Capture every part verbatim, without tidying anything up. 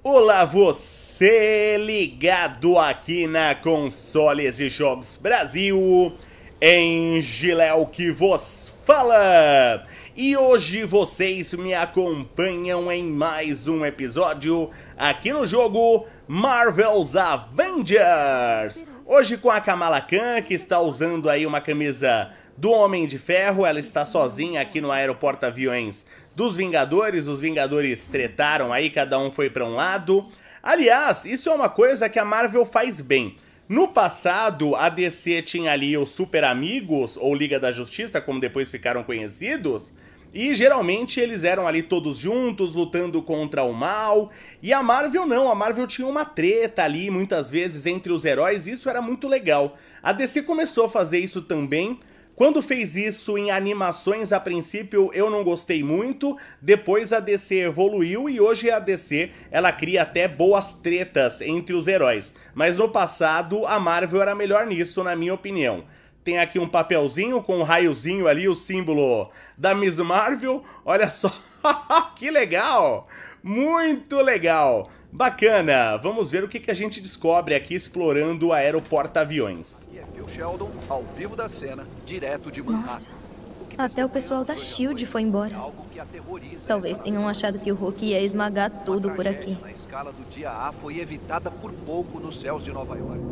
Olá você ligado aqui na Consoles e Jogos Brasil, Engiléu que vos fala. E hoje vocês me acompanham em mais um episódio aqui no jogo Marvel's Avengers. Hoje com a Kamala Khan, que está usando aí uma camisa do Homem de Ferro. Ela está sozinha aqui no aeroporto-aviões dos Vingadores. Os Vingadores tretaram aí, cada um foi para um lado. Aliás, isso é uma coisa que a Marvel faz bem. No passado, a D C tinha ali os Super Amigos, ou Liga da Justiça, como depois ficaram conhecidos, e geralmente eles eram ali todos juntos, lutando contra o mal. E a Marvel não, a Marvel tinha uma treta ali, muitas vezes, entre os heróis, e isso era muito legal. A D C começou a fazer isso também. Quando fez isso em animações, a princípio eu não gostei muito, depois a D C evoluiu e hoje a D C ela cria até boas tretas entre os heróis. Mas no passado a Marvel era melhor nisso, na minha opinião. Tem aqui um papelzinho com um raiozinho ali, o símbolo da Miss Marvel. Olha só, que legal! Muito legal! Bacana! Vamos ver o que, que a gente descobre aqui explorando o aeroporto-aviões. E é Phil Sheldon, ao vivo da cena, direto de Manhattan. Nossa, até o pessoal da SHIELD foi embora. Talvez tenham achado que o Hulk ia esmagar tudo por aqui. A escala do dia A foi evitada por pouco nos céus de Nova York.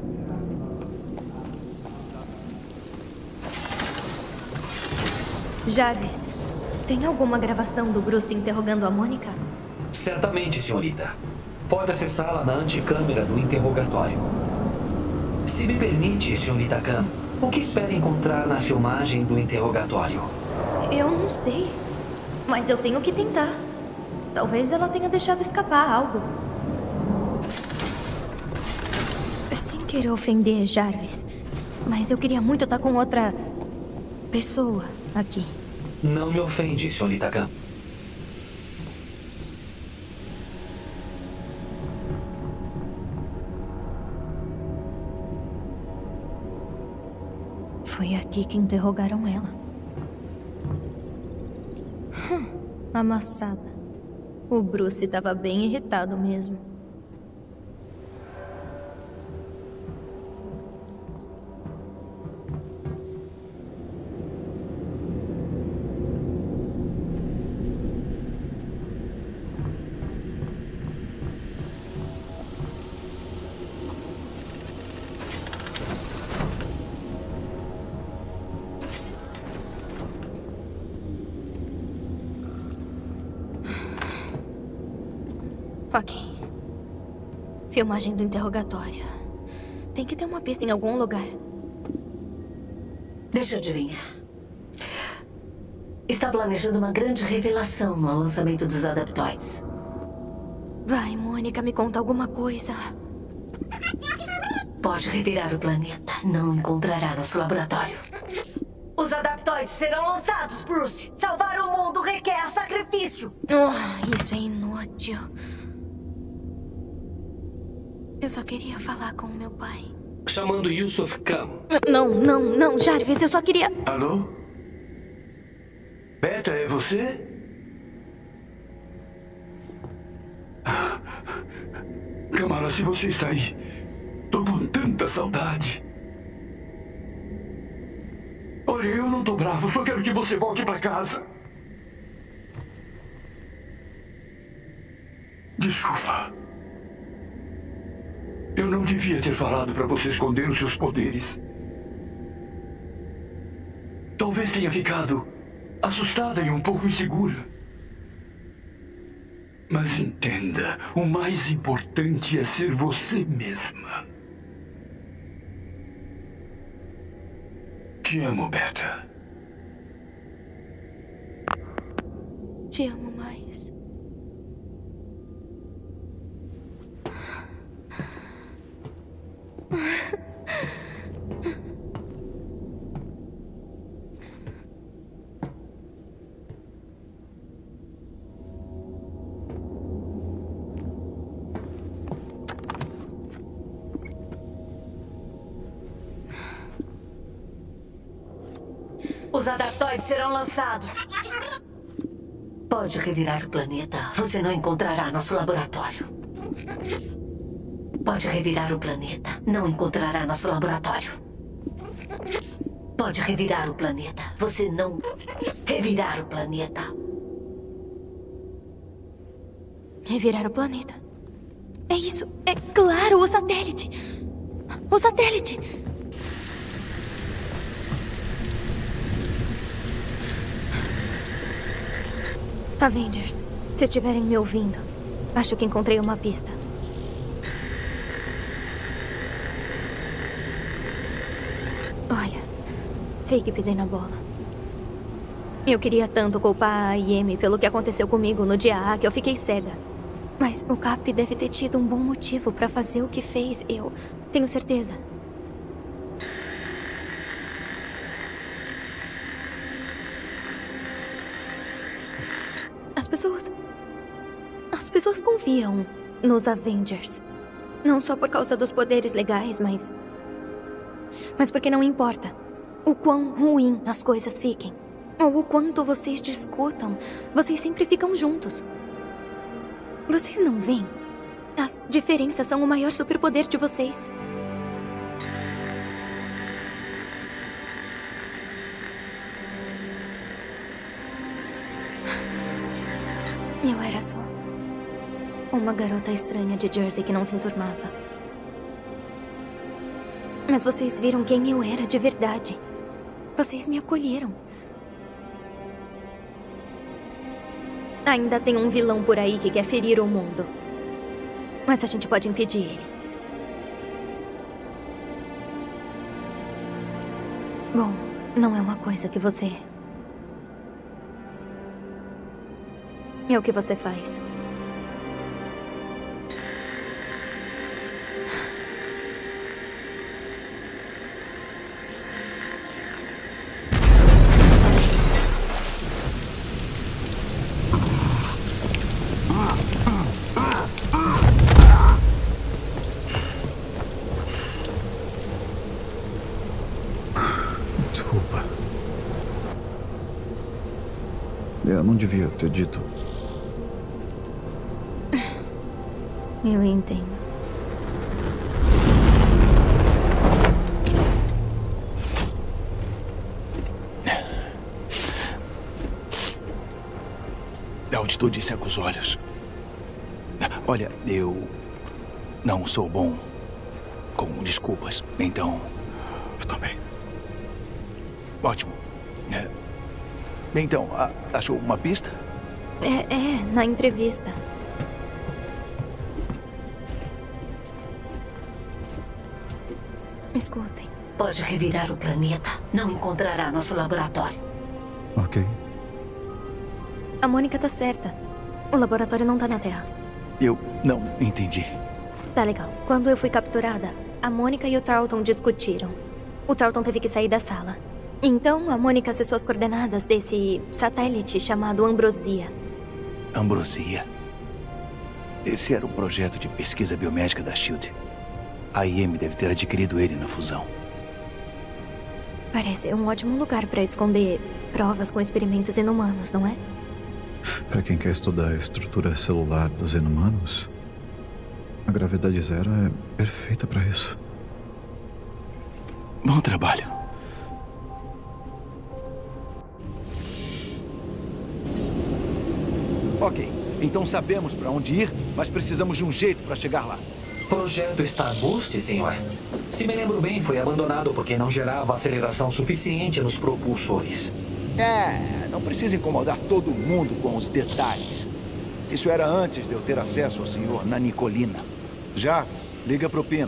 Jarvis, tem alguma gravação do Bruce interrogando a Mônica? Certamente, senhorita. Pode acessá-la na anticâmera do interrogatório. Se me permite, senhorita Khan, o que espera encontrar na filmagem do interrogatório? Eu não sei, mas eu tenho que tentar. Talvez ela tenha deixado escapar algo. Sem querer ofender Jarvis, mas eu queria muito estar com outra pessoa aqui. Não me ofende, senhorita Khan. Foi aqui que interrogaram ela. Hum, amassada. O Bruce estava bem irritado mesmo. Ok. Filmagem do interrogatório. Tem que ter uma pista em algum lugar. Deixa eu adivinhar. Está planejando uma grande revelação no lançamento dos Adaptoids. Vai, Mônica, me conta alguma coisa. Pode revirar o planeta. Não encontrará nosso laboratório. Os Adaptoids serão lançados, Bruce. Salvar o mundo requer sacrifício. Oh, isso é inútil. Eu só queria falar com o meu pai. Chamando Yusuf Khan. Não, não, não, Jarvis, eu só queria... Alô? Beta, é você? Kamala, se você está aí, tô com tanta saudade. Olha, eu não tô bravo, só quero que você volte pra casa. Desculpa. Eu não devia ter falado para você esconder os seus poderes. Talvez tenha ficado assustada e um pouco insegura. Mas entenda, o mais importante é ser você mesma. Te amo, Beta. Te amo mais. Os Adaptoids serão lançados. Pode revirar o planeta. Você não encontrará nosso laboratório. Pode revirar o planeta. Não encontrará nosso laboratório. Pode revirar o planeta. Você não revirar o planeta. Revirar o planeta. É isso. É claro, o satélite. O satélite. Avengers, se estiverem me ouvindo, acho que encontrei uma pista. Olha, sei que pisei na bola. Eu queria tanto culpar a I M pelo que aconteceu comigo no dia A que eu fiquei cega. Mas o Cap deve ter tido um bom motivo pra fazer o que fez, eu tenho certeza. As pessoas... As pessoas confiam nos Avengers. Não só por causa dos poderes legais, mas... Mas porque não importa o quão ruim as coisas fiquem. Ou o quanto vocês discutam, vocês sempre ficam juntos. Vocês não veem? As diferenças são o maior superpoder de vocês. Eu era só uma garota estranha de Jersey que não se enturmava. Mas vocês viram quem eu era de verdade. Vocês me acolheram. Ainda tem um vilão por aí que quer ferir o mundo. Mas a gente pode impedir ele. Bom, não é uma coisa que você é. É o que você faz. Desculpa. Eu não devia ter dito. Eu entendo. A altitude seca os olhos. Olha, eu não sou bom com desculpas, então... Eu também. Ótimo. É. Então, a- achou uma pista? É, é, na entrevista. Escutem. Pode revirar o planeta. Não encontrará nosso laboratório. Ok. A Mônica tá certa. O laboratório não tá na Terra. Eu não entendi. Tá legal. Quando eu fui capturada, a Mônica e o Tarleton discutiram. O Tarleton teve que sair da sala. Então, a Mônica acessou as coordenadas desse satélite chamado Ambrosia. Ambrosia? Esse era um projeto de pesquisa biomédica da SHIELD. A I M deve ter adquirido ele na fusão. Parece um ótimo lugar pra esconder provas com experimentos inumanos, não é? Para quem quer estudar a estrutura celular dos inumanos, a gravidade zero é perfeita para isso. Bom trabalho. Ok, então sabemos para onde ir, mas precisamos de um jeito para chegar lá. Projeto Starboost, senhor. Se me lembro bem, foi abandonado porque não gerava aceleração suficiente nos propulsores. É, não precisa incomodar todo mundo com os detalhes. Isso era antes de eu ter acesso ao senhor Nanicolina. Jarvis, liga pro Pino.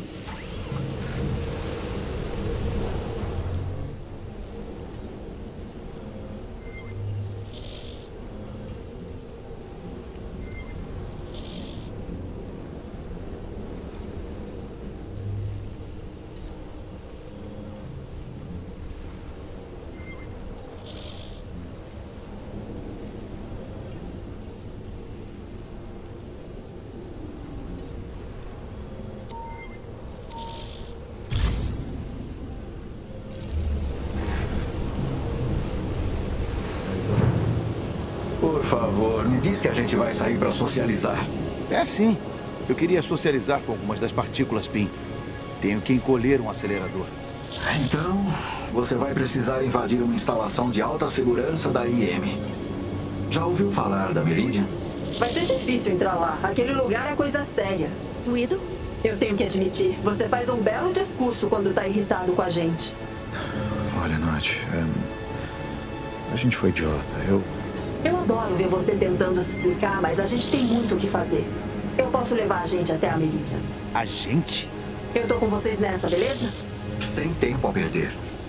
Por favor, me diz que a gente vai sair pra socializar. É sim. Eu queria socializar com algumas das partículas P I M. Tenho que encolher um acelerador. Então, você vai precisar invadir uma instalação de alta segurança da I M. Já ouviu falar da Meridian? Vai ser difícil entrar lá. Aquele lugar é coisa séria. Guido? Eu tenho que admitir, você faz um belo discurso quando tá irritado com a gente. Olha, Nath, é... a gente foi idiota. Eu... Eu adoro ver você tentando se explicar, mas a gente tem muito o que fazer. Eu posso levar a gente até a Meridian. A gente? Eu tô com vocês nessa, beleza? Sem tempo a perder.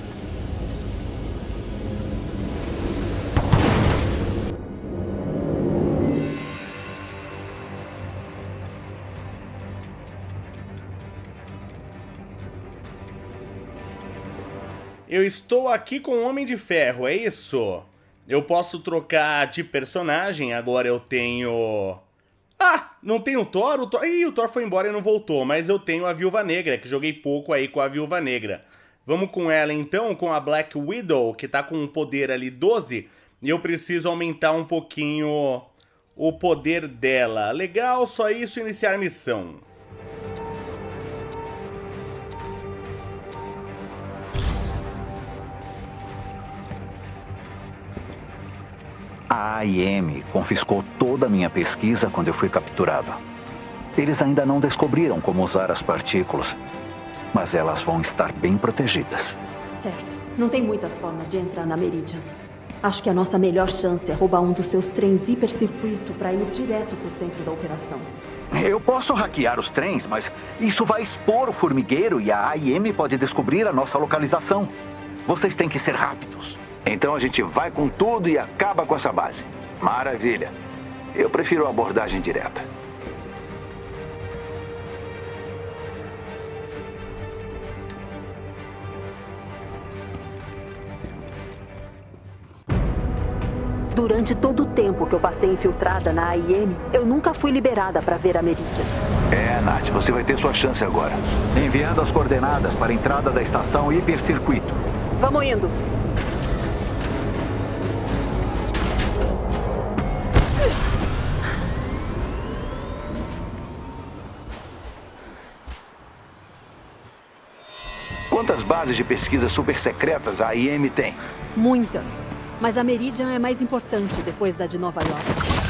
Eu estou aqui com o Homem de Ferro, é isso? Eu posso trocar de personagem, agora eu tenho... Ah, não tenho o Thor? O Thor... Ih, o Thor foi embora e não voltou, mas eu tenho a Viúva Negra, que joguei pouco aí com a Viúva Negra. Vamos com ela então, com a Black Widow, que tá com um poder ali doze, e eu preciso aumentar um pouquinho o poder dela. Legal, só isso, iniciar a missão. A A I M confiscou toda a minha pesquisa quando eu fui capturado. Eles ainda não descobriram como usar as partículas, mas elas vão estar bem protegidas. Certo. Não tem muitas formas de entrar na Meridian. Acho que a nossa melhor chance é roubar um dos seus trens hipercircuito para ir direto pro centro da operação. Eu posso hackear os trens, mas isso vai expor o formigueiro e a A I M pode descobrir a nossa localização. Vocês têm que ser rápidos. Então a gente vai com tudo e acaba com essa base. Maravilha. Eu prefiro a abordagem direta. Durante todo o tempo que eu passei infiltrada na A I M, eu nunca fui liberada para ver a Meridian. É, Nath, você vai ter sua chance agora. Enviando as coordenadas para a entrada da estação hipercircuito. Vamos indo. Quantas bases de pesquisa super secretas a I M tem? Muitas. Mas a Meridian é mais importante depois da de Nova York.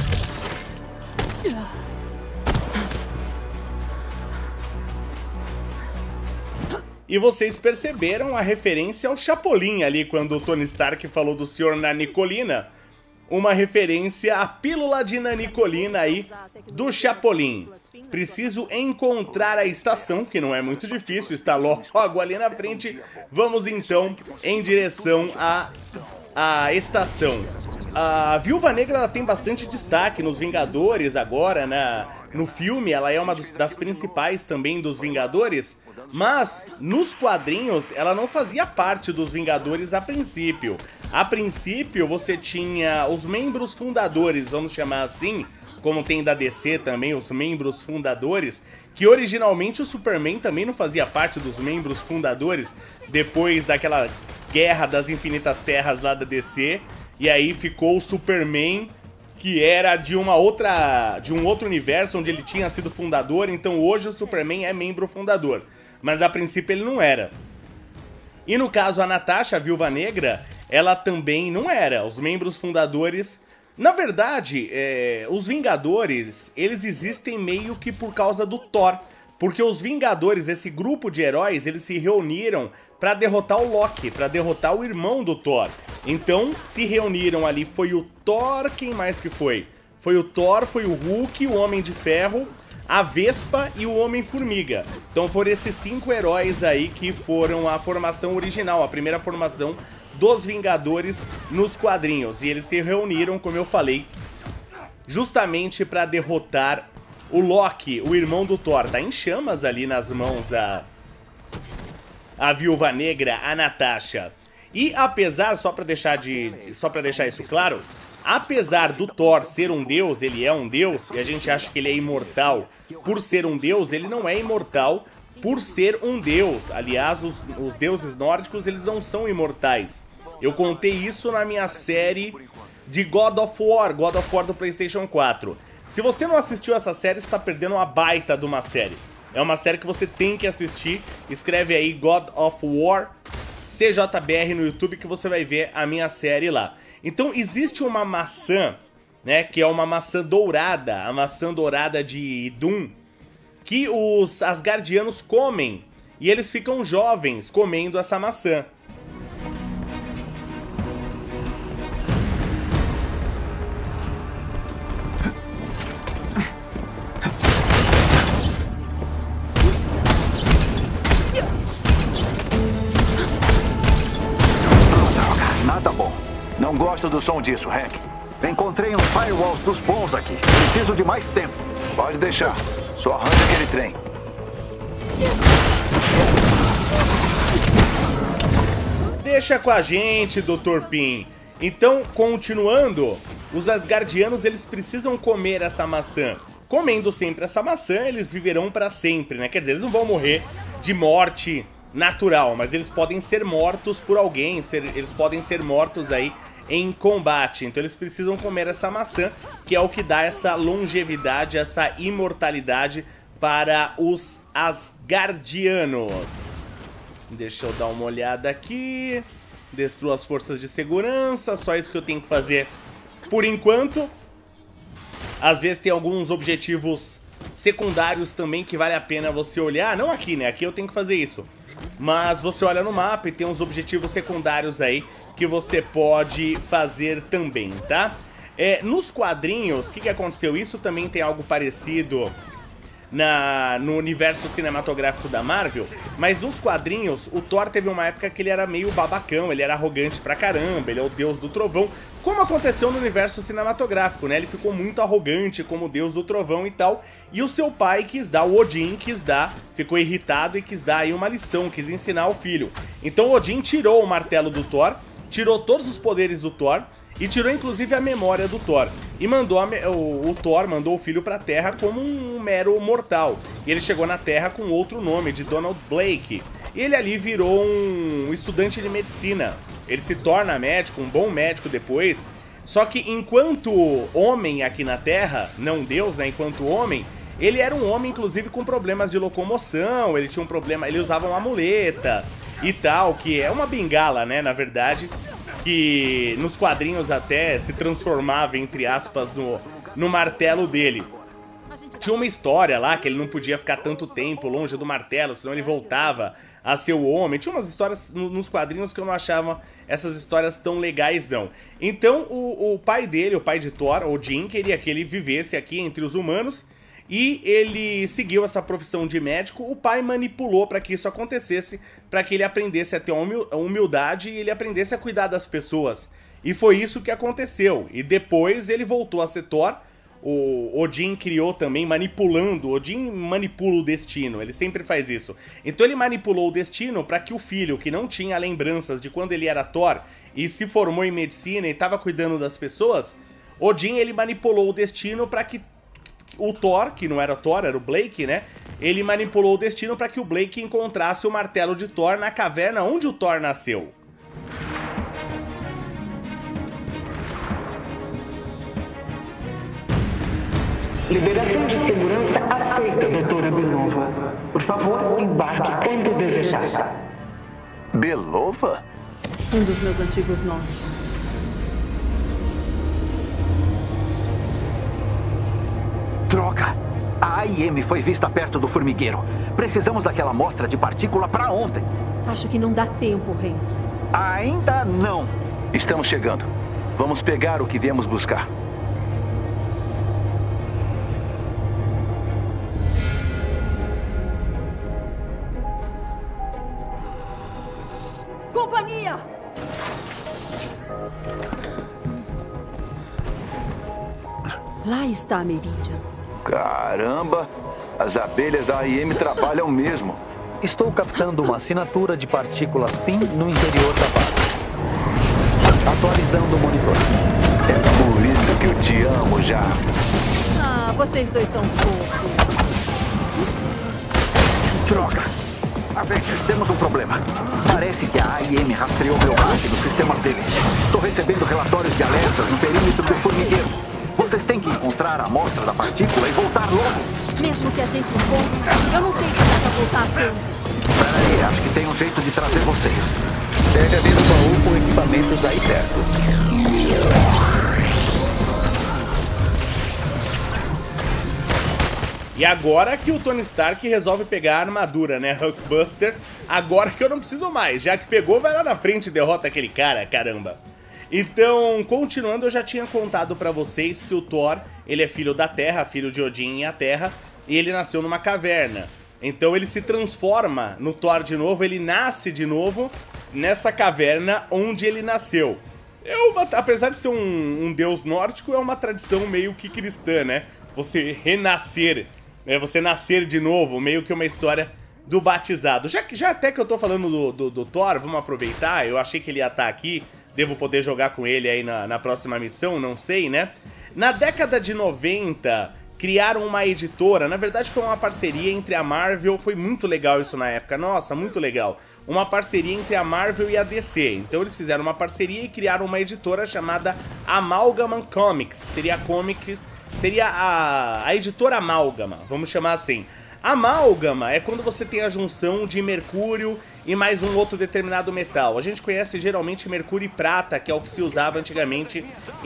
E vocês perceberam a referência ao Chapolin ali, quando o Tony Stark falou do senhor Nanicolina. Uma referência à pílula de Nanicolina aí do Chapolin. Preciso encontrar a estação, que não é muito difícil, está logo ali na frente. Vamos então em direção à, à estação. A Viúva Negra ela tem bastante destaque nos Vingadores agora, na, no filme. Ela é uma dos, das principais também dos Vingadores. Mas, nos quadrinhos, ela não fazia parte dos Vingadores a princípio. A princípio, você tinha os membros fundadores, vamos chamar assim, como tem da D C também, os membros fundadores, que originalmente o Superman também não fazia parte dos membros fundadores, depois daquela Guerra das Infinitas Terras lá da D C, e aí ficou o Superman, que era de uma outra, de um outro universo onde ele tinha sido fundador, então hoje o Superman é membro fundador. Mas a princípio ele não era. E no caso a Natasha, a Viúva Negra, ela também não era. Os membros fundadores... Na verdade, é, os Vingadores, eles existem meio que por causa do Thor. Porque os Vingadores, esse grupo de heróis, eles se reuniram para derrotar o Loki, para derrotar o irmão do Thor. Então, se reuniram ali, foi o Thor, quem mais que foi? Foi o Thor, foi o Hulk, o Homem de Ferro... a Vespa e o Homem-Formiga. Então foram esses cinco heróis aí que foram a formação original, a primeira formação dos Vingadores nos quadrinhos. E eles se reuniram, como eu falei, justamente para derrotar o Loki, o irmão do Thor. Tá em chamas ali nas mãos a, a Viúva Negra, a Natasha. E apesar, só para deixar, de, só para deixar isso claro... Apesar do Thor ser um deus, ele é um deus, e a gente acha que ele é imortal por ser um deus, ele não é imortal por ser um deus. Aliás, os, os deuses nórdicos, eles não são imortais. Eu contei isso na minha série de God of War, God of War do PlayStation quatro. Se você não assistiu essa série, você tá perdendo uma baita de uma série. É uma série que você tem que assistir. Escreve aí God of War C J B R no YouTube que você vai ver a minha série lá. Então existe uma maçã, né, que é uma maçã dourada, a maçã dourada de Doom, que os Asgardianos comem. E eles ficam jovens comendo essa maçã. Nada bom. Não gosto do som disso, Hank. Encontrei um firewall dos bons aqui. Preciso de mais tempo. Pode deixar. Só arranja aquele trem. Deixa com a gente, doutor Pym. Então, continuando, os Asgardianos eles precisam comer essa maçã. Comendo sempre essa maçã, eles viverão para sempre, né? Quer dizer, eles não vão morrer de morte natural, mas eles podem ser mortos por alguém, ser, eles podem ser mortos aí em combate. Então eles precisam comer essa maçã, que é o que dá essa longevidade, essa imortalidade para os Asgardianos. Deixa eu dar uma olhada aqui. Destrua as forças de segurança, só isso que eu tenho que fazer por enquanto. Às vezes tem alguns objetivos secundários também que vale a pena você olhar. Não aqui, né? Aqui eu tenho que fazer isso. Mas você olha no mapa e tem uns objetivos secundários aí que você pode fazer também, tá? É, nos quadrinhos, o que, que aconteceu? Isso também tem algo parecido na, no universo cinematográfico da Marvel, mas nos quadrinhos, o Thor teve uma época que ele era meio babacão, ele era arrogante pra caramba, ele é o deus do trovão, como aconteceu no universo cinematográfico, né? Ele ficou muito arrogante como deus do trovão e tal, e o seu pai quis dar, o Odin quis dar, ficou irritado e quis dar aí uma lição, quis ensinar ao filho. Então Odin tirou o martelo do Thor, tirou todos os poderes do Thor, e tirou inclusive a memória do Thor. E mandou a, o, o Thor mandou o filho pra Terra como um mero mortal. E ele chegou na Terra com outro nome, de Donald Blake. E ele ali virou um estudante de medicina. Ele se torna médico, um bom médico depois. Só que enquanto homem aqui na Terra, não Deus, né? Enquanto homem, ele era um homem inclusive com problemas de locomoção. Ele tinha um problema, ele usava uma muleta e tal, que é uma bengala, né? Na verdade, que nos quadrinhos até se transformava, entre aspas, no, no martelo dele. Tinha uma história lá que ele não podia ficar tanto tempo longe do martelo, senão ele voltava a ser o homem. Tinha umas histórias no, nos quadrinhos que eu não achava essas histórias tão legais, não. Então o, o pai dele, o pai de Thor, Odin, queria que ele vivesse aqui entre os humanos. E ele seguiu essa profissão de médico. O pai manipulou para que isso acontecesse, para que ele aprendesse a ter humildade e ele aprendesse a cuidar das pessoas. E foi isso que aconteceu. E depois ele voltou a ser Thor. O Odin criou também, manipulando. Odin manipula o destino, ele sempre faz isso. Então ele manipulou o destino para que o filho, que não tinha lembranças de quando ele era Thor e se formou em medicina e estava cuidando das pessoas, Odin ele manipulou o destino para que o Thor, que não era Thor, era o Blake, né? Ele manipulou o destino para que o Blake encontrasse o martelo de Thor na caverna onde o Thor nasceu. Liberação de segurança aceita, doutora Belova. Por favor, embarque quando desejar. Belova? Um dos meus antigos nomes. Droga! A A I M foi vista perto do formigueiro. Precisamos daquela amostra de partícula para ontem. Acho que não dá tempo, Hank. Ainda não. Estamos chegando. Vamos pegar o que viemos buscar. Companhia! Lá está a Meridian. Caramba! As abelhas da A I M trabalham mesmo. Estou captando uma assinatura de partículas P I M no interior da base. Atualizando o monitor. É por isso que eu te amo já. Ah, vocês dois são fofos. Droga! Avengers, temos um problema. Parece que a A I M rastreou meu hack no sistema deles. Estou recebendo relatórios de alertas no perímetro do formigueiro. Você Vocês têm que encontrar a amostra da partícula e voltar logo. Mesmo que a gente encontre, eu não sei se dá pra voltar a tempo. Peraí, acho que tem um jeito de trazer vocês. Deve haver um baú com equipamentos aí perto. E agora que o Tony Stark resolve pegar a armadura, né, Hulkbuster, agora que eu não preciso mais, já que pegou, vai lá na frente e derrota aquele cara, caramba. Então, continuando, eu já tinha contado pra vocês que o Thor, ele é filho da Terra, filho de Odin e a Terra, e ele nasceu numa caverna. Então ele se transforma no Thor de novo, ele nasce de novo nessa caverna onde ele nasceu. É uma, apesar de ser um, um deus nórdico, é uma tradição meio que cristã, né? Você renascer, né? Você nascer de novo, meio que uma história do batizado. Já, que, já até que eu tô falando do, do, do Thor, vamos aproveitar, eu achei que ele ia estar aqui, devo poder jogar com ele aí na, na próxima missão, não sei, né? Na década de noventa, criaram uma editora, na verdade foi uma parceria entre a Marvel, foi muito legal isso na época, nossa, muito legal. Uma parceria entre a Marvel e a D C, então eles fizeram uma parceria e criaram uma editora chamada Amalgam Comics, seria Comics, seria a, a editora Amálgama, vamos chamar assim. Amálgama é quando você tem a junção de mercúrio e mais um outro determinado metal. A gente conhece geralmente mercúrio e prata, que é o que se usava antigamente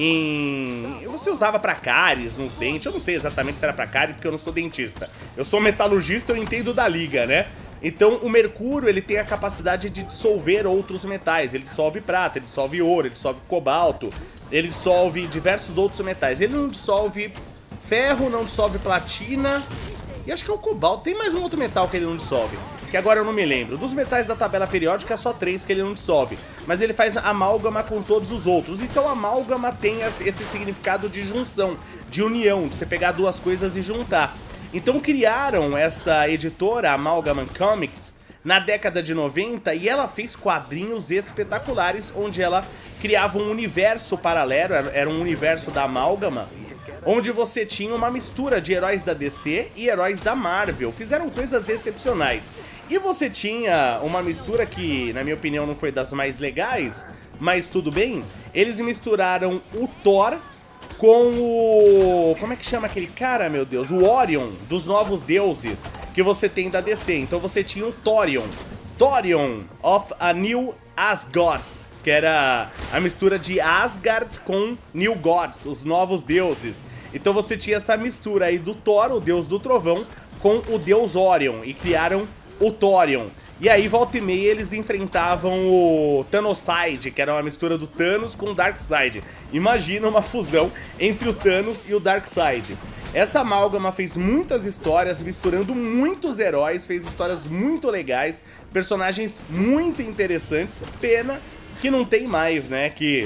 em... Você usava pra cáries, nos dentes. Eu não sei exatamente se era pra cárie, porque eu não sou dentista. Eu sou metalurgista, eu entendo da liga, né? Então o mercúrio, ele tem a capacidade de dissolver outros metais. Ele dissolve prata, ele dissolve ouro, ele dissolve cobalto, ele dissolve diversos outros metais. Ele não dissolve ferro, não dissolve platina... E acho que é o cobalto. Tem mais um outro metal que ele não dissolve, que agora eu não me lembro. Dos metais da tabela periódica, é só três que ele não dissolve. Mas ele faz amálgama com todos os outros. Então amálgama tem esse significado de junção, de união, de você pegar duas coisas e juntar. Então criaram essa editora, Amalgam Comics, na década de noventa, e ela fez quadrinhos espetaculares, onde ela criava um universo paralelo, era um universo da amálgama, onde você tinha uma mistura de heróis da D C e heróis da Marvel. Fizeram coisas excepcionais. E você tinha uma mistura que, na minha opinião, não foi das mais legais, mas tudo bem. Eles misturaram o Thor com o... Como é que chama aquele cara, meu Deus? O Orion, dos Novos Deuses, que você tem da D C. Então você tinha o Thorion. Thorion of a New Asgods, que era a mistura de Asgard com New Gods, os Novos Deuses. Então você tinha essa mistura aí do Thor, o deus do trovão, com o deus Orion, e criaram o Thorion. E aí, volta e meia, eles enfrentavam o Thanoside, que era uma mistura do Thanos com o Darkseid. Imagina uma fusão entre o Thanos e o Darkseid. Essa amálgama fez muitas histórias, misturando muitos heróis, fez histórias muito legais, personagens muito interessantes. Pena que não tem mais, né, que...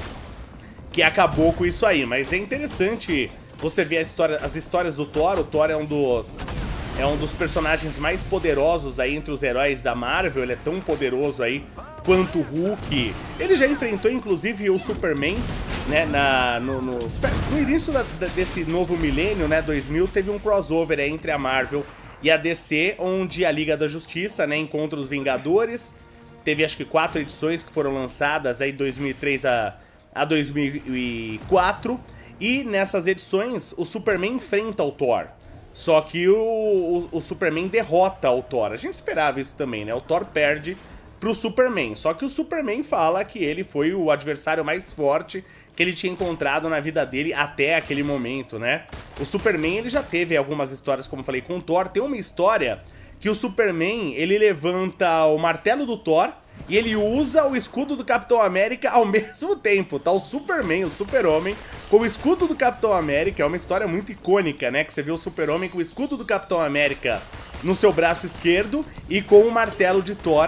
que acabou com isso aí, mas é interessante você ver a história, as histórias do Thor. O Thor é um dos é um dos personagens mais poderosos aí entre os heróis da Marvel. Ele é tão poderoso aí quanto o Hulk. Ele já enfrentou inclusive o Superman, né, na, no, no, no início da, desse novo milênio, né, dois mil, teve um crossover aí entre a Marvel e a D C, onde a Liga da Justiça, né, encontra os Vingadores. Teve acho que quatro edições que foram lançadas aí de dois mil e três a a dois mil e quatro, e nessas edições o Superman enfrenta o Thor, só que o, o, o Superman derrota o Thor. A gente esperava isso também, né? O Thor perde pro Superman, só que o Superman fala que ele foi o adversário mais forte que ele tinha encontrado na vida dele até aquele momento, né? O Superman, ele já teve algumas histórias, como eu falei, com o Thor. Tem uma história que o Superman, ele levanta o martelo do Thor e ele usa o escudo do Capitão América ao mesmo tempo. Tá o Superman, o Super-Homem, com o escudo do Capitão América. É uma história muito icônica, né? Que você vê o Super-Homem com o escudo do Capitão América no seu braço esquerdo e com o martelo de Thor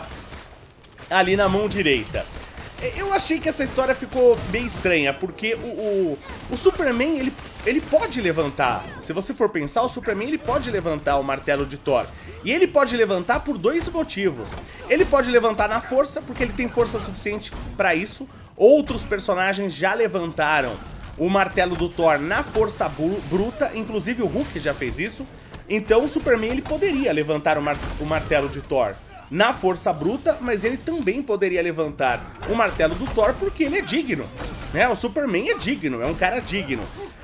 ali na mão direita. Eu achei que essa história ficou bem estranha, porque o, o, o Superman, ele, ele pode levantar. Se você for pensar, o Superman, ele pode levantar o martelo de Thor. E ele pode levantar por dois motivos. Ele pode levantar na força, porque ele tem força suficiente para isso. Outros personagens já levantaram o martelo do Thor na força bruta, inclusive o Hulk já fez isso. Então o Superman, ele poderia levantar o, mar, o martelo de Thor na força bruta, mas ele também poderia levantar o martelo do Thor porque ele é digno, né? O Superman é digno, é um cara digno.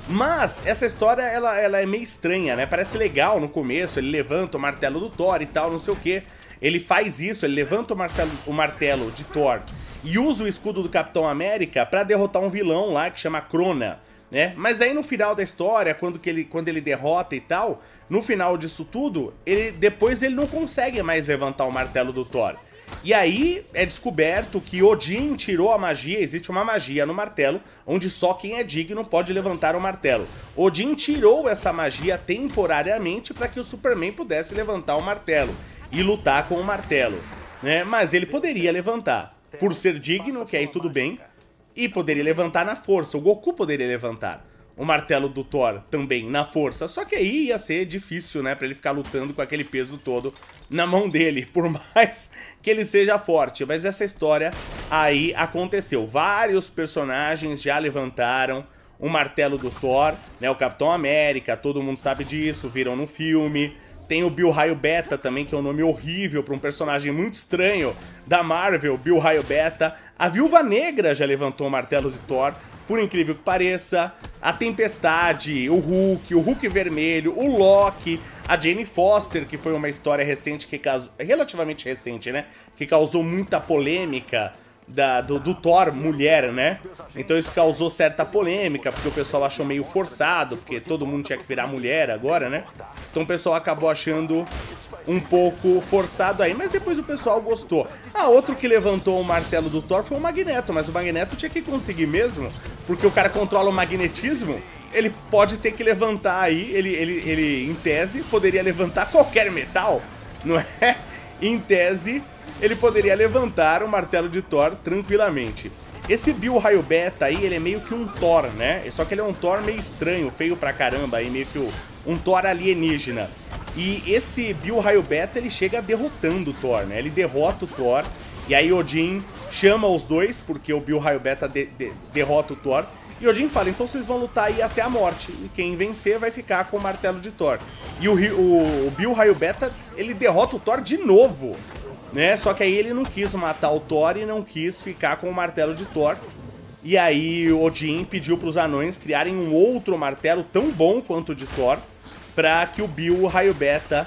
Mas essa história, ela, ela é meio estranha, né? Parece legal no começo, ele levanta o martelo do Thor e tal, não sei o que. Ele faz isso, ele levanta o, marcelo, o martelo de Thor e usa o escudo do Capitão América pra derrotar um vilão lá que chama Krona, né? Mas aí no final da história, quando, que ele, quando ele derrota e tal, no final disso tudo, ele, depois ele não consegue mais levantar o martelo do Thor. E aí é descoberto que Odin tirou a magia, existe uma magia no martelo, onde só quem é digno pode levantar o martelo. Odin tirou essa magia temporariamente para que o Superman pudesse levantar o martelo e lutar com o martelo, né? Mas ele poderia levantar, por ser digno, que aí tudo bem, e poderia levantar na força. O Goku poderia levantar o martelo do Thor também na força, só que aí ia ser difícil, né, pra ele ficar lutando com aquele peso todo na mão dele, por mais que ele seja forte. Mas essa história aí aconteceu. Vários personagens já levantaram o martelo do Thor, né, o Capitão América, todo mundo sabe disso, viram no filme. Tem o Bill Raio Beta também, que é um nome horrível para um personagem muito estranho da Marvel, Bill Raio Beta. A Viúva Negra já levantou o martelo de Thor, por incrível que pareça. A Tempestade, o Hulk, o Hulk Vermelho, o Loki, a Jane Foster, que foi uma história recente, que causou, relativamente recente, né? Que causou muita polêmica da, do, do Thor mulher, né? Então isso causou certa polêmica, porque o pessoal achou meio forçado, porque todo mundo tinha que virar mulher agora, né? Então o pessoal acabou achando um pouco forçado aí, mas depois o pessoal gostou. Ah, outro que levantou o martelo do Thor foi o Magneto, mas o Magneto tinha que conseguir mesmo, porque o cara controla o magnetismo, ele pode ter que levantar aí, ele, ele, ele em tese, poderia levantar qualquer metal, não é? Em tese, ele poderia levantar o martelo de Thor tranquilamente. Esse Bill Raio Beta aí, ele é meio que um Thor, né? Só que ele é um Thor meio estranho, feio pra caramba, aí meio que o, um Thor alienígena. E esse Bill Raio Beta, ele chega derrotando o Thor, né? Ele derrota o Thor, e aí Odin chama os dois, porque o Bill Raio Beta de, de, derrota o Thor. E Odin fala, então vocês vão lutar aí até a morte, e quem vencer vai ficar com o martelo de Thor. E o, o, o Bill Raio Beta, ele derrota o Thor de novo, né? Só que aí ele não quis matar o Thor e não quis ficar com o martelo de Thor. E aí Odin pediu para os anões criarem um outro martelo tão bom quanto o de Thor, para que o Bill Raio Beta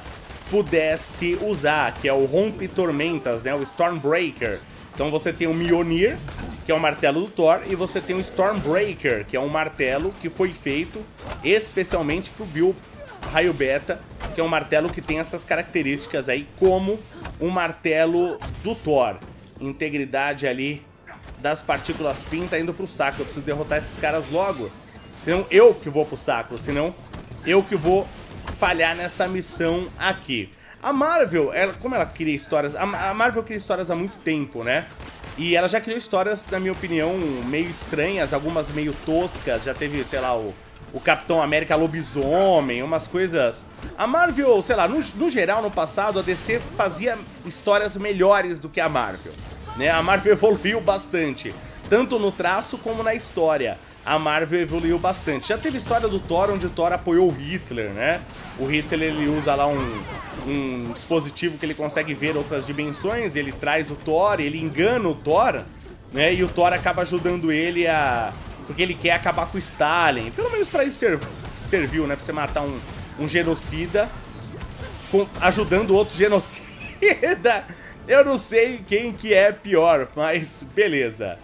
pudesse usar, que é o Rompe Tormentas, né? O Stormbreaker. Então você tem o Mjolnir, que é o martelo do Thor, e você tem o Stormbreaker, que é um martelo que foi feito especialmente pro Bill Raio Beta, que é um martelo que tem essas características aí, como o martelo do Thor. Integridade ali das partículas Pym tá indo pro saco. Eu preciso derrotar esses caras logo, senão eu que vou pro saco, senão eu que vou falhar nessa missão aqui. A Marvel, ela, como ela cria histórias... A Marvel cria histórias há muito tempo, né? E ela já criou histórias, na minha opinião, meio estranhas, algumas meio toscas. Já teve, sei lá, o, o Capitão América Lobisomem, umas coisas... A Marvel, sei lá, no, no geral, no passado, a D C fazia histórias melhores do que a Marvel, né? A Marvel evoluiu bastante, tanto no traço como na história. A Marvel evoluiu bastante. Já teve história do Thor, onde o Thor apoiou o Hitler, né? O Hitler, ele usa lá um, um dispositivo que ele consegue ver outras dimensões, ele traz o Thor, ele engana o Thor, né? E o Thor acaba ajudando ele a... porque ele quer acabar com o Stalin. Pelo menos pra isso serv... serviu, né? Pra você matar um, um genocida com... ajudando outro genocida. Eu não sei quem que é pior, mas beleza.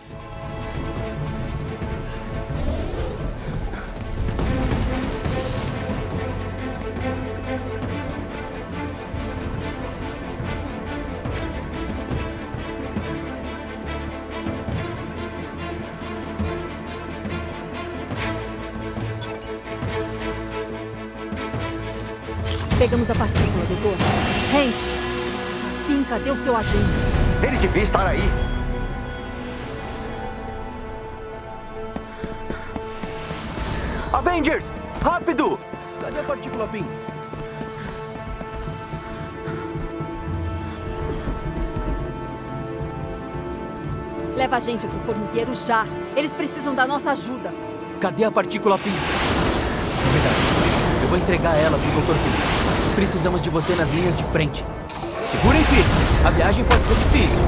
Pegamos a partícula, doutor. Hank! Pym, cadê o seu agente? Ele devia estar aí. Avengers! Rápido! Cadê a partícula Pym? Leva a gente pro formigueiro já. Eles precisam da nossa ajuda. Cadê a partícula Pym? É verdade. Eu vou entregar ela pro doutor Pym. Precisamos de você nas linhas de frente. Segurem firme. A viagem pode ser difícil.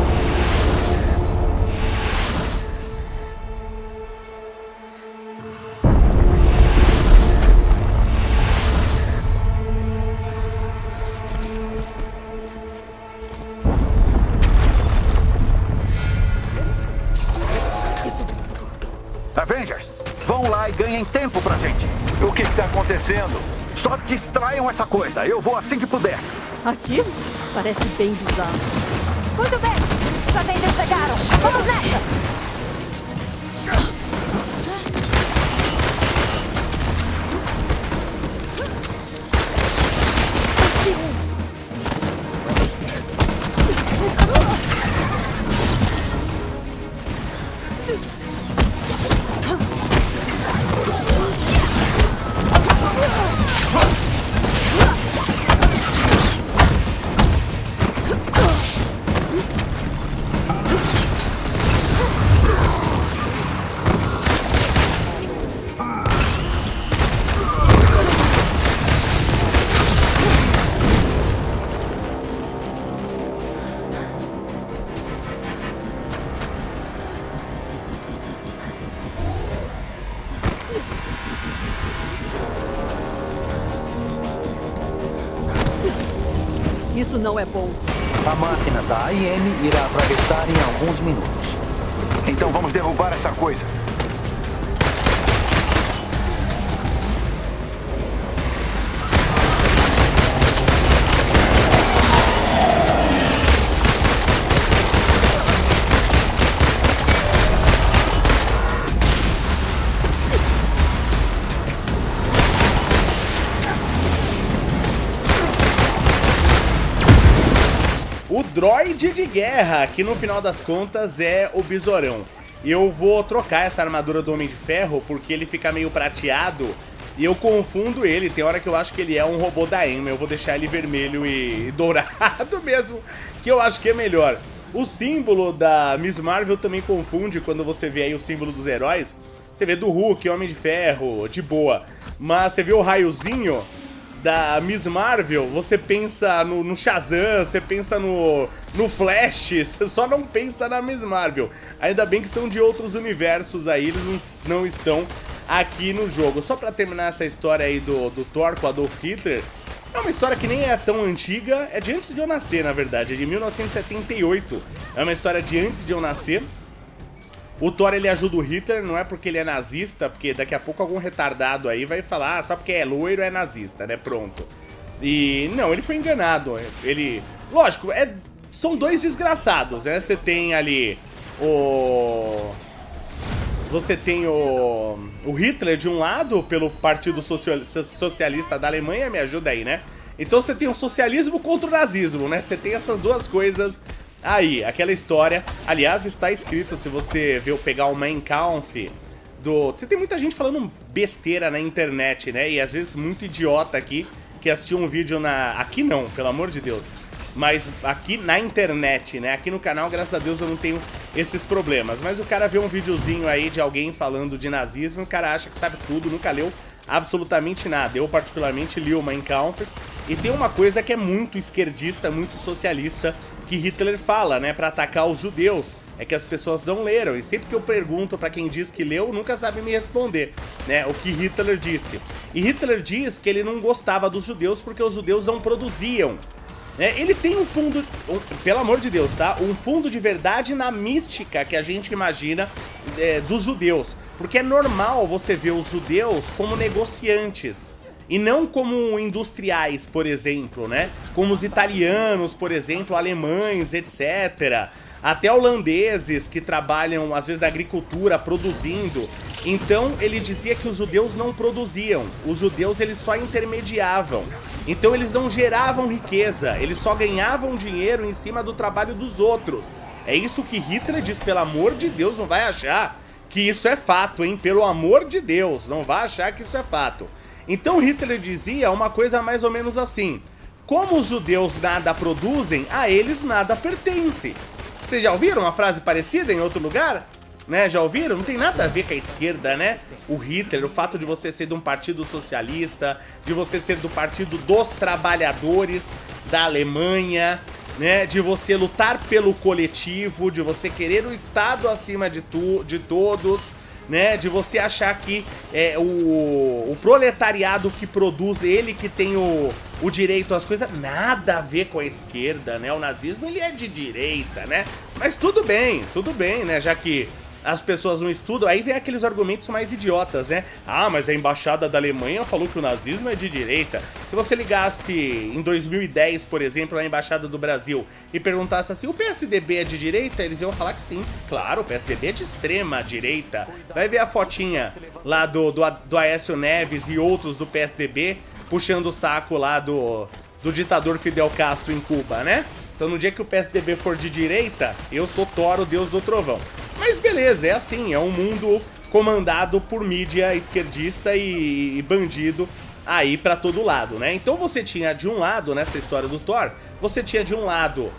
ganhem tempo pra gente. O que está acontecendo? Só distraiam essa coisa. Eu vou assim que puder. Aquilo parece bem bizarro. Muito bem. Os Avengers chegaram. Vamos nessa. Isso não é bom. A máquina da A I M irá atravessar em alguns minutos. Então vamos derrubar essa coisa. O droide de guerra, que no final das contas é o Besourão. Eu vou trocar essa armadura do Homem de Ferro porque ele fica meio prateado e eu confundo ele. Tem hora que eu acho que ele é um robô da E M, eu vou deixar ele vermelho e, e dourado mesmo, que eu acho que é melhor. O símbolo da Miss Marvel também confunde quando você vê aí o símbolo dos heróis. Você vê do Hulk, Homem de Ferro, de boa. Mas você vê o raiozinho da Miss Marvel, você pensa no, no Shazam, você pensa no, no Flash, você só não pensa na Miss Marvel. Ainda bem que são de outros universos aí, eles não, não estão aqui no jogo. Só pra terminar essa história aí do, do Thor com Adolf Hitler, é uma história que nem é tão antiga, é de antes de eu nascer, na verdade, é de mil novecentos e setenta e oito. É uma história de antes de eu nascer. O Thor, ele ajuda o Hitler, não é porque ele é nazista, porque daqui a pouco algum retardado aí vai falar, ah, só porque é loiro é nazista, né, pronto. E não, ele foi enganado, ele... Lógico, é... são dois desgraçados, né, você tem ali o... Você tem o... o Hitler de um lado, pelo Partido Socialista da Alemanha, me ajuda aí, né. Então você tem o socialismo contra o nazismo, né, você tem essas duas coisas... Aí, aquela história, aliás, está escrito, se você ver, pegar o Mein Kampf do... Você tem muita gente falando besteira na internet, né? E às vezes muito idiota aqui, que assistiu um vídeo na... Aqui não, pelo amor de Deus. Mas aqui na internet, né? Aqui no canal, graças a Deus, eu não tenho esses problemas. Mas o cara vê um videozinho aí de alguém falando de nazismo, o cara acha que sabe tudo, nunca leu absolutamente nada. Eu, particularmente, li o Mein Kampf. E tem uma coisa que é muito esquerdista, muito socialista, que Hitler fala, né, pra atacar os judeus, é que as pessoas não leram, e sempre que eu pergunto pra quem diz que leu, nunca sabe me responder, né, o que Hitler disse. E Hitler diz que ele não gostava dos judeus porque os judeus não produziam. É, ele tem um fundo, um, pelo amor de Deus, tá, um fundo de verdade na mística que a gente imagina é, dos judeus, porque é normal você ver os judeus como negociantes. E não como industriais, por exemplo, né? Como os italianos, por exemplo, alemães, etcétera. Até holandeses que trabalham, às vezes, na agricultura, produzindo. Então, ele dizia que os judeus não produziam. Os judeus, eles só intermediavam. Então, eles não geravam riqueza. Eles só ganhavam dinheiro em cima do trabalho dos outros. É isso que Hitler diz, pelo amor de Deus, não vai achar que isso é fato, hein? Pelo amor de Deus, não vai achar que isso é fato. Então Hitler dizia uma coisa mais ou menos assim: como os judeus nada produzem, a eles nada pertence. Vocês já ouviram uma frase parecida em outro lugar? Né? Já ouviram? Não tem nada a ver com a esquerda, né? O Hitler, o fato de você ser de um partido socialista, de você ser do partido dos trabalhadores da Alemanha, né? De você lutar pelo coletivo, de você querer o Estado acima de, tu, de todos, né, de você achar que é, o, o proletariado que produz, ele que tem o, o direito às coisas, nada a ver com a esquerda, né? O nazismo, ele é de direita, né? Mas tudo bem, tudo bem, né? Já que as pessoas não estudam, aí vem aqueles argumentos mais idiotas, né? Ah, mas a embaixada da Alemanha falou que o nazismo é de direita. Se você ligasse em dois mil e dez, por exemplo, na embaixada do Brasil e perguntasse assim, o P S D B é de direita? Eles iam falar que sim. Claro, o P S D B é de extrema direita. Vai ver a fotinha lá do, do, do Aécio Neves e outros do P S D B puxando o saco lá do, do ditador Fidel Castro em Cuba, né? Então no dia que o P S D B for de direita, eu sou Thor, o deus do trovão. Mas beleza, é assim, é um mundo comandado por mídia esquerdista e, e bandido aí pra todo lado, né? Então você tinha de um lado, nessa história do Thor, você tinha de um lado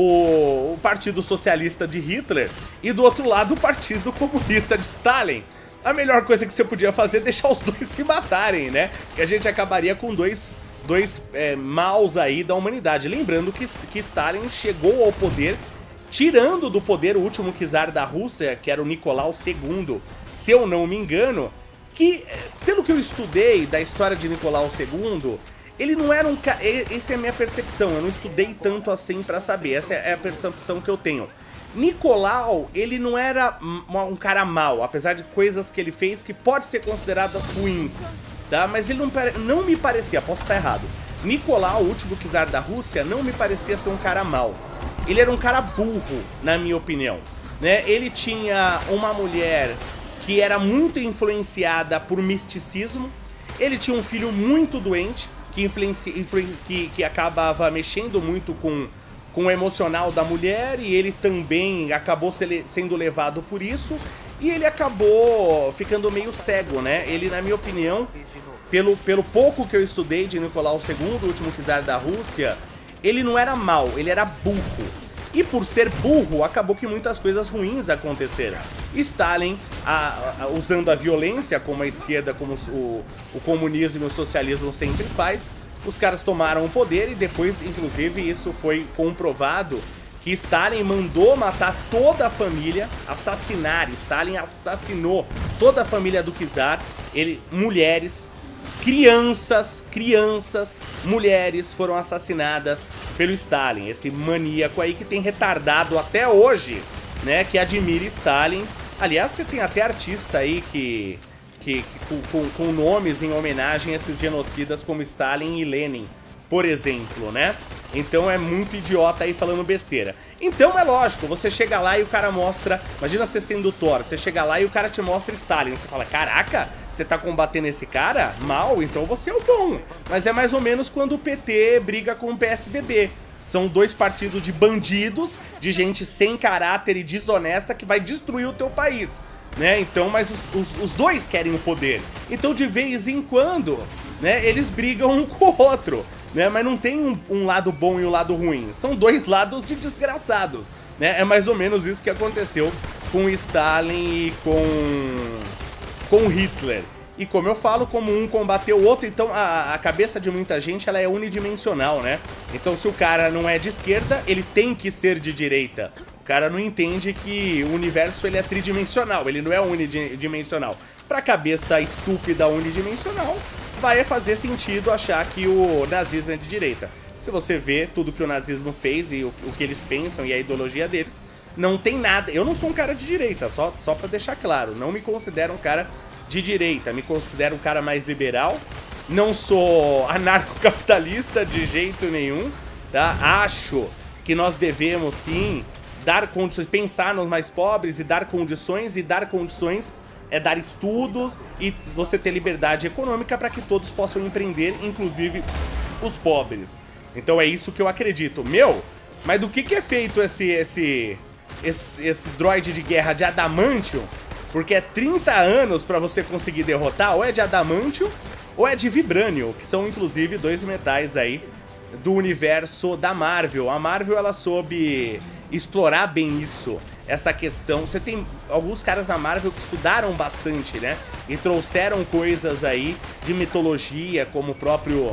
o, o Partido Socialista de Hitler e do outro lado o Partido Comunista de Stalin. A melhor coisa que você podia fazer é deixar os dois se matarem, né? Que a gente acabaria com dois, dois é, maus aí da humanidade. Lembrando que, que Stalin chegou ao poder tirando do poder o último czar da Rússia, que era o Nicolau segundo, se eu não me engano, que, pelo que eu estudei da história de Nicolau segundo, ele não era um cara... Essa é a minha percepção, eu não estudei tanto assim pra saber, essa é a percepção que eu tenho. Nicolau, ele não era um cara mau, apesar de coisas que ele fez que pode ser consideradas ruins, tá? Mas ele não, não me parecia, posso estar errado, Nicolau, o último czar da Rússia, não me parecia ser um cara mau. Ele era um cara burro, na minha opinião, né? Ele tinha uma mulher que era muito influenciada por misticismo. Ele tinha um filho muito doente, que, influencia, influ, que, que acabava mexendo muito com, com o emocional da mulher. E ele também acabou sendo levado por isso. E ele acabou ficando meio cego, né? Ele, na minha opinião, pelo, pelo pouco que eu estudei de Nicolau segundo, o último czar da Rússia, ele não era mau, ele era burro. E por ser burro, acabou que muitas coisas ruins aconteceram. Stalin, a, a, usando a violência, como a esquerda, como o, o comunismo e o socialismo sempre faz, os caras tomaram o poder e depois, inclusive, isso foi comprovado, que Stalin mandou matar toda a família, assassinar. Stalin assassinou toda a família do czar, ele, mulheres, crianças, crianças, mulheres foram assassinadas pelo Stalin, esse maníaco aí que tem retardado até hoje, né, que admira Stalin. Aliás, você tem até artista aí que, que, que com, com nomes em homenagem a esses genocidas como Stalin e Lenin, por exemplo, né? Então é muito idiota aí falando besteira. Então é lógico, você chega lá e o cara mostra, imagina você sendo Thor, você chega lá e o cara te mostra Stalin, você fala, caraca, você tá combatendo esse cara? Mal? Então você é o bom. Mas é mais ou menos quando o P T briga com o P S D B. São dois partidos de bandidos, de gente sem caráter e desonesta que vai destruir o teu país, né? Então, mas os, os, os dois querem o poder. Então, de vez em quando, né, eles brigam um com o outro, né? Mas não tem um, um lado bom e um lado ruim. São dois lados de desgraçados, né? É mais ou menos isso que aconteceu com Stalin e com... com Hitler. E como eu falo, como um combateu o outro, então a, a cabeça de muita gente ela é unidimensional, né? Então se o cara não é de esquerda, ele tem que ser de direita. O cara não entende que o universo ele é tridimensional, ele não é unidimensional. Pra cabeça estúpida unidimensional, vai fazer sentido achar que o nazismo é de direita. Se você vê tudo que o nazismo fez e o, o que eles pensam e a ideologia deles, não tem nada. Eu não sou um cara de direita, só, só pra deixar claro. Não me considero um cara de direita, me considero um cara mais liberal. Não sou anarcocapitalista de jeito nenhum, tá? Acho que nós devemos sim dar condições, pensar nos mais pobres e dar condições, e dar condições é dar estudos e você ter liberdade econômica para que todos possam empreender, inclusive os pobres. Então é isso que eu acredito. Meu, mas do que, que é feito esse, esse, esse, esse droid de guerra de adamantium? Porque é trinta anos para você conseguir derrotar, ou é de adamantium ou é de vibranium, que são inclusive dois metais aí do universo da Marvel. A Marvel, ela soube explorar bem isso, essa questão. Você tem alguns caras na Marvel que estudaram bastante, né? E trouxeram coisas aí de mitologia, como o próprio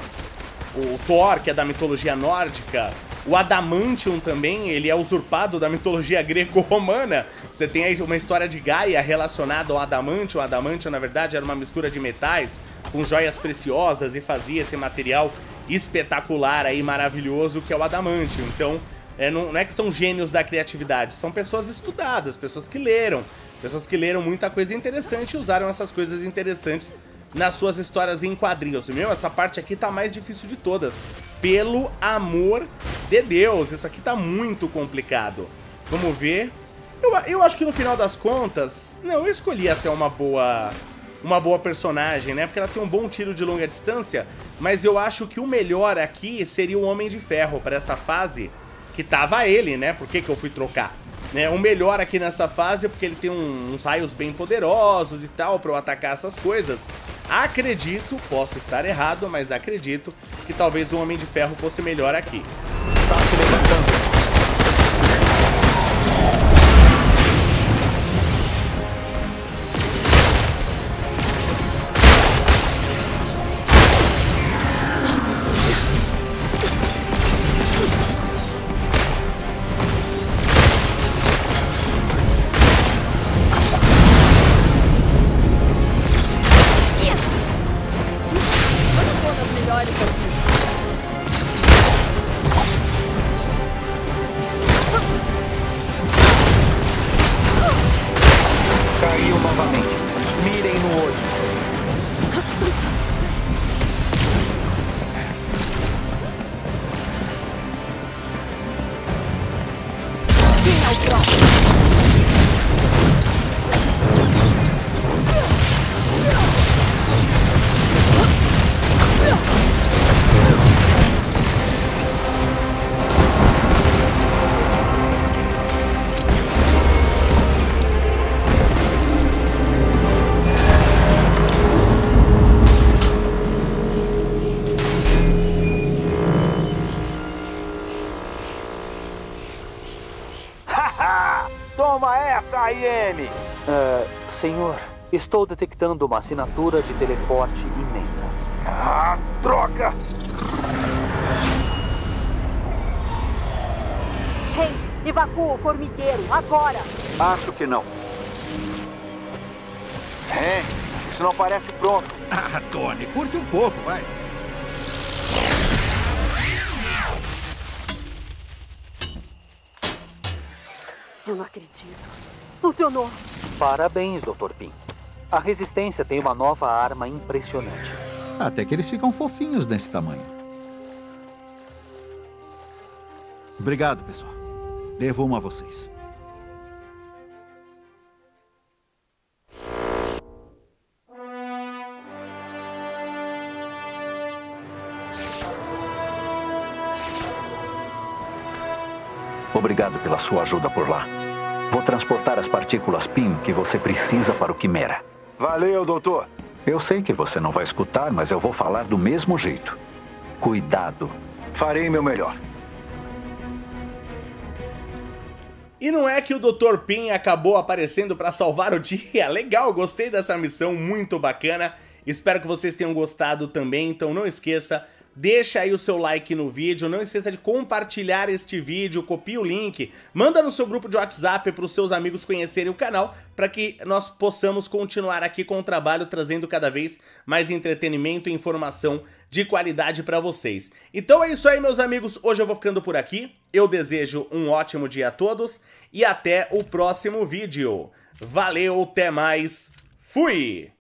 o Thor, que é da mitologia nórdica. O adamantium também, ele é usurpado da mitologia greco-romana. Você tem aí uma história de Gaia relacionada ao adamantium. O adamantium, na verdade, era uma mistura de metais com joias preciosas e fazia esse material espetacular aí, maravilhoso, que é o adamantium. Então, É, não, não é que são gênios da criatividade, são pessoas estudadas, pessoas que leram, pessoas que leram muita coisa interessante e usaram essas coisas interessantes nas suas histórias em quadrinhos. Meu, essa parte aqui tá mais difícil de todas. Pelo amor de Deus, isso aqui tá muito complicado. Vamos ver. Eu, eu acho que no final das contas, não, eu escolhi até uma boa... uma boa personagem, né? Porque ela tem um bom tiro de longa distância, mas eu acho que o melhor aqui seria o Homem de Ferro para essa fase, que tava ele, né? Por que que eu fui trocar? Né? O melhor aqui nessa fase é porque ele tem um, uns raios bem poderosos e tal para eu atacar essas coisas. Acredito, posso estar errado, mas acredito que talvez o Homem de Ferro fosse melhor aqui. Tá se levantando. Caiu novamente. Mirem no olho. Quem é o próximo? Toma essa, A I M! Uh, senhor, estou detectando uma assinatura de teleporte imensa. Ah, droga! Hey, evacua o formigueiro, agora! Acho que não. É, isso não parece pronto. Ah, Tony, curte um pouco, vai. Eu não acredito. Funcionou. Parabéns, doutor Pym. A Resistência tem uma nova arma impressionante. Até que eles ficam fofinhos desse tamanho. Obrigado, pessoal. Devo uma a vocês. Obrigado pela sua ajuda por lá. Vou transportar as partículas Pym que você precisa para o Quimera. Valeu, doutor. Eu sei que você não vai escutar, mas eu vou falar do mesmo jeito. Cuidado. Farei meu melhor. E não é que o doutor Pym acabou aparecendo para salvar o dia? Legal, gostei dessa missão, muito bacana. Espero que vocês tenham gostado também, então não esqueça, deixa aí o seu like no vídeo, não esqueça de compartilhar este vídeo, copia o link, manda no seu grupo de WhatsApp para os seus amigos conhecerem o canal, para que nós possamos continuar aqui com o trabalho, trazendo cada vez mais entretenimento e informação de qualidade para vocês. Então é isso aí, meus amigos, hoje eu vou ficando por aqui, eu desejo um ótimo dia a todos e até o próximo vídeo. Valeu, até mais, fui!